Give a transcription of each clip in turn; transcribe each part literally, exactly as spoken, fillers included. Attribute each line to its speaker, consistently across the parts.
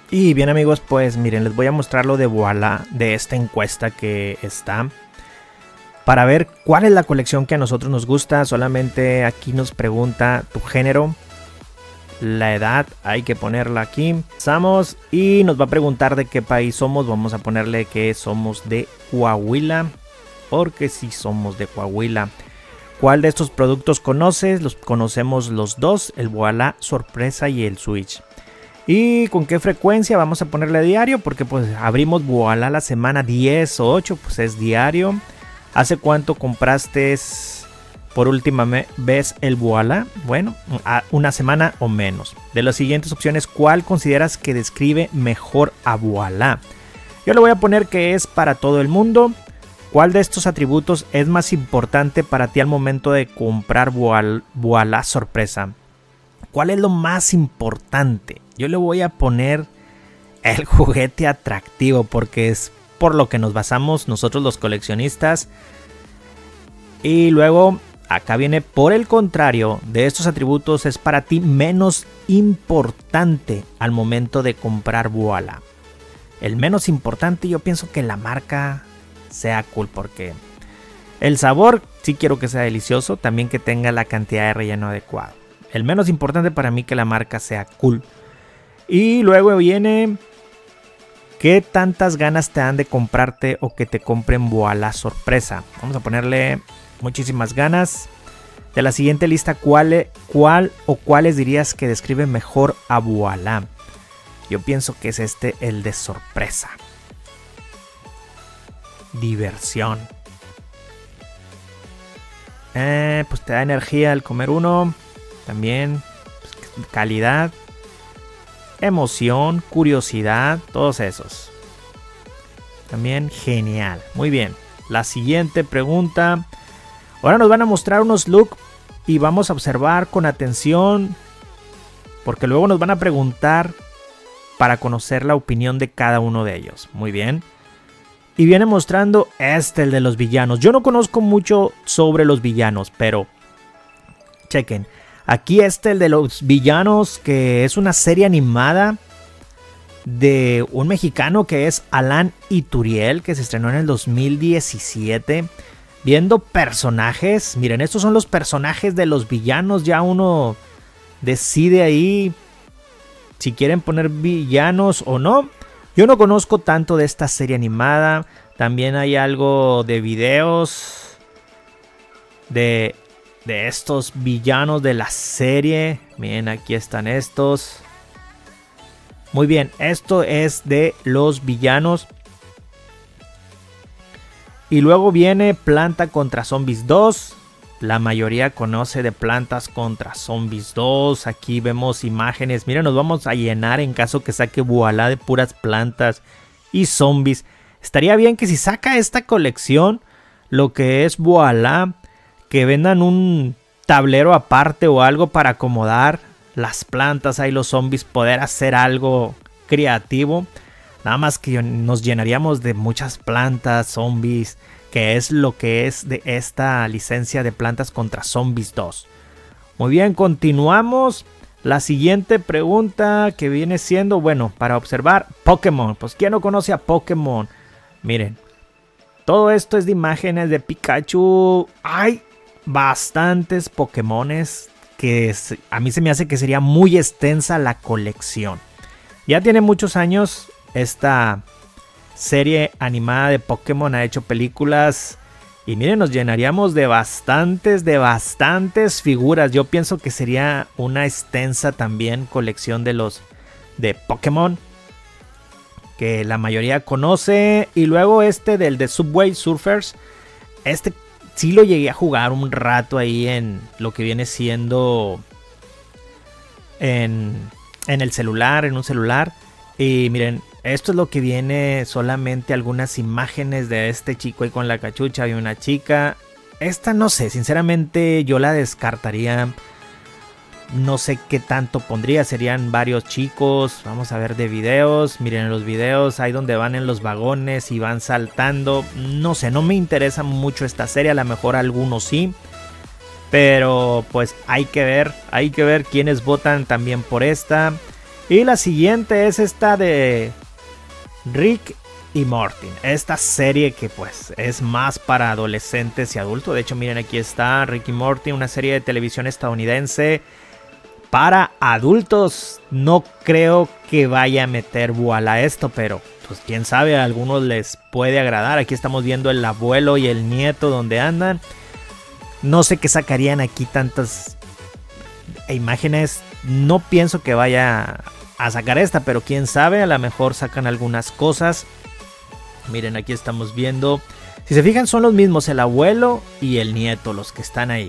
Speaker 1: Y bien amigos, pues miren, les voy a mostrar lo de Voila de esta encuesta que está, para ver cuál es la colección que a nosotros nos gusta. Solamente aquí nos pregunta tu género, la edad, hay que ponerla aquí. Pasamos y nos va a preguntar de qué país somos. Vamos a ponerle que somos de Coahuila, porque sí somos de Coahuila. ¿Cuál de estos productos conoces? Los conocemos los dos, el Voila Sorpresa y el Switch. ¿Y con qué frecuencia? Vamos a ponerle diario, porque pues abrimos Voila la semana diez o ocho, pues es diario. ¿Hace cuánto compraste por última vez el Voila? Bueno, una semana o menos. De las siguientes opciones, ¿cuál consideras que describe mejor a Voila? Yo le voy a poner que es para todo el mundo. ¿Cuál de estos atributos es más importante para ti al momento de comprar Voila, Voila Sorpresa? ¿Cuál es lo más importante? Yo le voy a poner el juguete atractivo, porque es por lo que nos basamos nosotros los coleccionistas. Y luego acá viene, por el contrario de estos atributos, es para ti menos importante al momento de comprar Voila. El menos importante, yo pienso que la marca sea cool, porque el sabor sí quiero que sea delicioso, también que tenga la cantidad de relleno adecuado. El menos importante para mí que la marca sea cool. Y luego viene, ¿qué tantas ganas te dan de comprarte o que te compren Voila Sorpresa? Vamos a ponerle muchísimas ganas. De la siguiente lista, ¿cuál, cuál o cuáles dirías que describe mejor a Voila? Yo pienso que es este, el de sorpresa. Diversión. Eh, pues te da energía al comer uno. También pues, calidad, emoción, curiosidad, todos esos. También genial. Muy bien. La siguiente pregunta. Ahora nos van a mostrar unos looks y vamos a observar con atención, porque luego nos van a preguntar para conocer la opinión de cada uno de ellos. Muy bien. Y viene mostrando este, el de los villanos. Yo no conozco mucho sobre los villanos, pero chequen. Aquí este, el de los villanos, que es una serie animada de un mexicano que es Alan Ituriel, que se estrenó en el dos mil diecisiete. Viendo personajes, miren, estos son los personajes de los villanos. Ya uno decide ahí si quieren poner villanos o no. Yo no conozco tanto de esta serie animada. También hay algo de videos de... de estos villanos de la serie. Miren, aquí están estos. Muy bien, esto es de los villanos. Y luego viene Planta contra Zombies dos. La mayoría conoce de Plantas contra Zombies dos. Aquí vemos imágenes. Miren, nos vamos a llenar en caso que saque Voila de puras plantas y zombies. Estaría bien que si saca esta colección, lo que es Voila, que vendan un tablero aparte o algo para acomodar las plantas, ahí los zombies, poder hacer algo creativo. Nada más que nos llenaríamos de muchas plantas, zombies, que es lo que es de esta licencia de Plantas contra Zombies dos. Muy bien, continuamos. La siguiente pregunta que viene siendo, bueno, para observar, Pokémon. Pues ¿quién no conoce a Pokémon? Miren, todo esto es de imágenes de Pikachu. Hay bastantes Pokémones que a mí se me hace que sería muy extensa la colección. Ya tiene muchos años esta serie animada de Pokémon, ha hecho películas y miren, nos llenaríamos de bastantes, de bastantes figuras. Yo pienso que sería una extensa también colección de los de Pokémon, que la mayoría conoce. Y luego este del de Subway Surfers, este sí lo llegué a jugar un rato ahí en lo que viene siendo en, en el celular, en un celular. Y miren, esto es lo que viene, solamente algunas imágenes de este chico ahí con la cachucha y una chica. Esta no sé, sinceramente yo la descartaría. No sé qué tanto pondría, serían varios chicos. Vamos a ver de videos. Miren los videos, ahí donde van en los vagones y van saltando. No sé, no me interesa mucho esta serie, a lo mejor algunos sí. Pero pues hay que ver, hay que ver quiénes votan también por esta. Y la siguiente es esta de Rick y Morty. Esta serie que pues es más para adolescentes y adultos. De hecho, miren, aquí está Rick y Morty, una serie de televisión estadounidense para adultos. No creo que vaya a meter Voilà esto, pero pues quién sabe, a algunos les puede agradar. Aquí estamos viendo el abuelo y el nieto donde andan. No sé qué sacarían aquí tantas imágenes. No pienso que vaya a sacar esta, pero quién sabe, a lo mejor sacan algunas cosas. Miren, aquí estamos viendo. Si se fijan, son los mismos, el abuelo y el nieto, los que están ahí.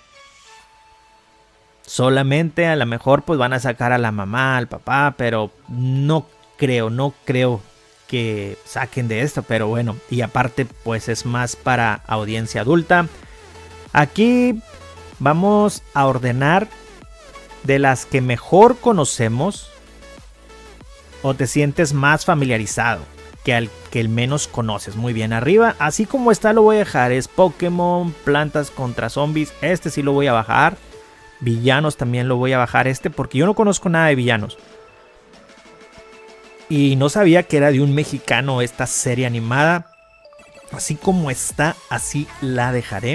Speaker 1: Solamente a lo mejor pues van a sacar a la mamá, al papá, pero no creo, no creo que saquen de esto. Pero bueno, y aparte pues es más para audiencia adulta. Aquí vamos a ordenar de las que mejor conocemos o te sientes más familiarizado que al que el menos conoces. Muy bien, arriba, así como está lo voy a dejar. Es Pokémon, Plantas contra Zombies. Este sí lo voy a bajar. Villanos también lo voy a bajar este porque yo no conozco nada de villanos. Y no sabía que era de un mexicano esta serie animada. Así como está, así la dejaré.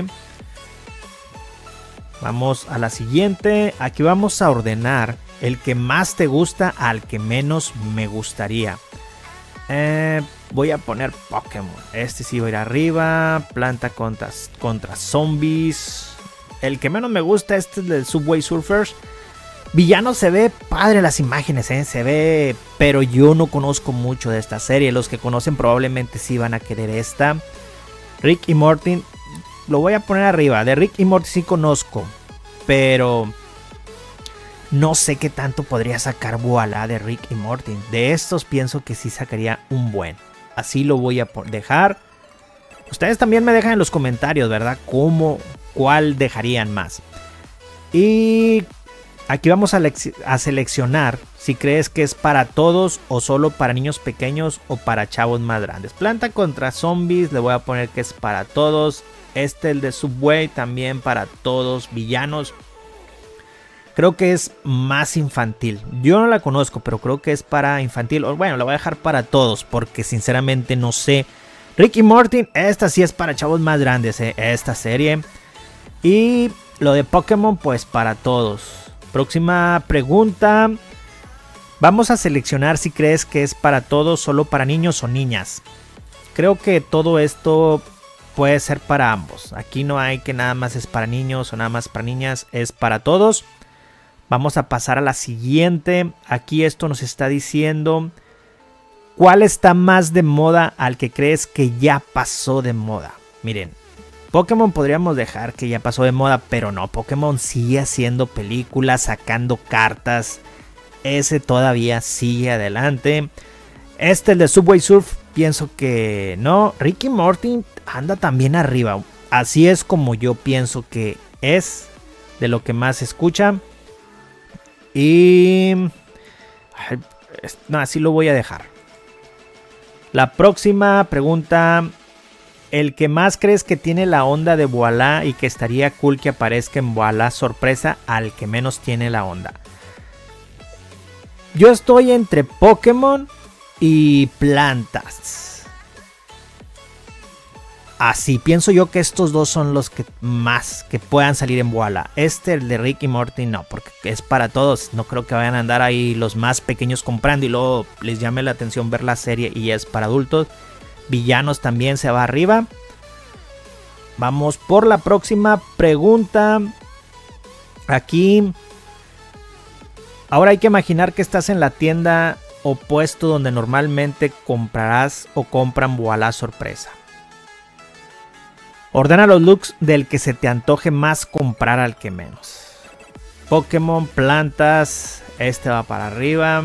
Speaker 1: Vamos a la siguiente. Aquí vamos a ordenar el que más te gusta al que menos me gustaría. Eh, voy a poner Pokémon. Este sí va a ir arriba. Planta contra, contra Zombies. El que menos me gusta, este es del Subway Surfers. Villano se ve padre las imágenes, ¿eh? Se ve, pero yo no conozco mucho de esta serie. Los que conocen probablemente sí van a querer esta. Rick y Morty lo voy a poner arriba. De Rick y Morty sí conozco, pero no sé qué tanto podría sacar Voilà de Rick y Morty. De estos pienso que sí sacaría un buen. Así lo voy a dejar. Ustedes también me dejan en los comentarios, ¿verdad? ¿Cómo, cuál dejarían más? Y aquí vamos a, a seleccionar si crees que es para todos o solo para niños pequeños o para chavos más grandes. Planta contra Zombies, le voy a poner que es para todos. Este, el de Subway, también para todos. Villanos, creo que es más infantil. Yo no la conozco, pero creo que es para infantil. O bueno, la voy a dejar para todos porque sinceramente no sé. Rick y Morty, esta sí es para chavos más grandes, eh, esta serie. Y lo de Pokémon, pues para todos. Próxima pregunta. Vamos a seleccionar si crees que es para todos, solo para niños o niñas. Creo que todo esto puede ser para ambos. Aquí no hay que nada más es para niños o nada más para niñas. Es para todos. Vamos a pasar a la siguiente. Aquí esto nos está diciendo ¿cuál está más de moda al que crees que ya pasó de moda? Miren, Pokémon podríamos dejar que ya pasó de moda, pero no, Pokémon sigue haciendo películas, sacando cartas. Ese todavía sigue adelante. Este, el de Subway Surf, pienso que no. Rick y Morty anda también arriba. Así es como yo pienso que es de lo que más se escucha. Y no, así lo voy a dejar. La próxima pregunta. El que más crees que tiene la onda de Voilà y que estaría cool que aparezca en Voilà sorpresa al que menos tiene la onda. Yo estoy entre Pokémon y Plantas. Así pienso yo que estos dos son los que más que puedan salir en Voilà. Este, el de Rick y Morty, no, porque es para todos. No creo que vayan a andar ahí los más pequeños comprando y luego les llame la atención ver la serie y es para adultos. Villanos también se va arriba. Vamos por la próxima pregunta. Aquí. Ahora hay que imaginar que estás en la tienda o puesto donde normalmente comprarás o compran Voilà sorpresa. Ordena los looks del que se te antoje más comprar al que menos. Pokémon, Plantas. Este va para arriba.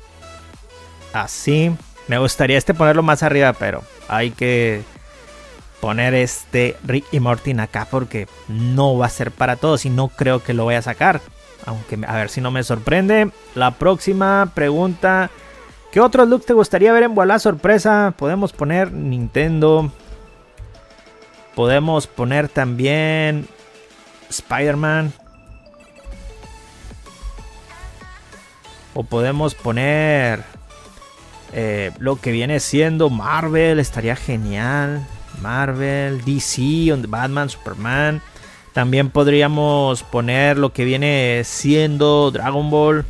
Speaker 1: Así. Me gustaría este ponerlo más arriba, pero hay que poner este Rick y Morty acá porque no va a ser para todos y no creo que lo voy a sacar. Aunque a ver si no me sorprende. La próxima pregunta. ¿Qué otros looks te gustaría ver en Voilà sorpresa? Podemos poner Nintendo. Podemos poner también Spider-Man. O podemos poner eh, lo que viene siendo Marvel, estaría genial. Marvel, D C, Batman, Superman. También podríamos poner lo que viene siendo Dragon Ball.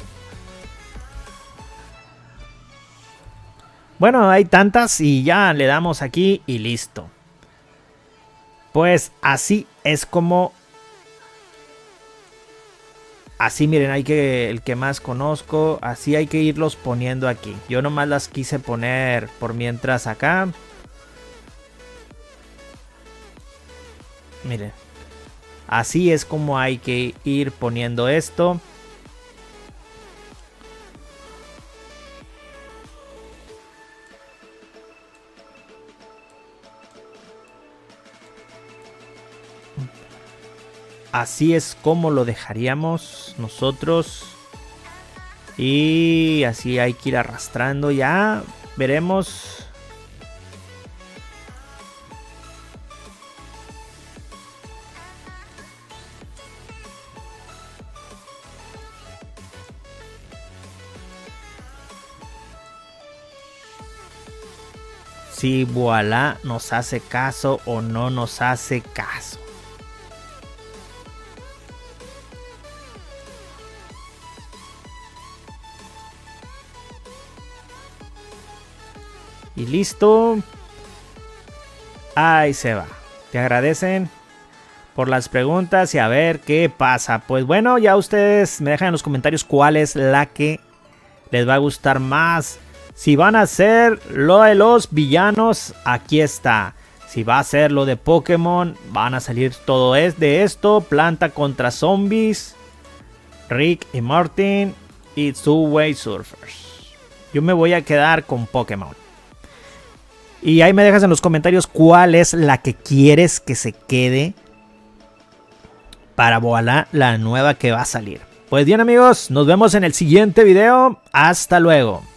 Speaker 1: Bueno, hay tantas y ya le damos aquí y listo. Pues así es como... Así miren, hay que... El que más conozco, así hay que irlos poniendo aquí. Yo nomás las quise poner por mientras acá. Miren. Así es como hay que ir poniendo esto. Así es como lo dejaríamos nosotros. Y así hay que ir arrastrando. Ya veremos. Si Voilà nos hace caso o no nos hace caso. Y listo. Ahí se va. Te agradecen por las preguntas y a ver qué pasa. Pues bueno, ya ustedes me dejan en los comentarios cuál es la que les va a gustar más. Si van a hacer lo de los villanos, aquí está. Si va a ser lo de Pokémon, van a salir todo es de esto. Planta contra zombies, Rick y Martin y Subway Surfers. Yo me voy a quedar con Pokémon. Y ahí me dejas en los comentarios cuál es la que quieres que se quede para Voilà, la nueva que va a salir. Pues bien amigos, nos vemos en el siguiente video. Hasta luego.